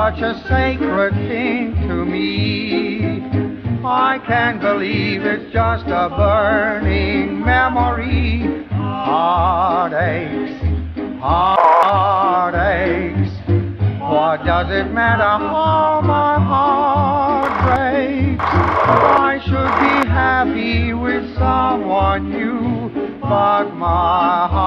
such a sacred thing to me. I can't believe it's just a burning memory. Heartaches, heartaches. What does it matter how my heart breaks? I should be happy with someone new, but my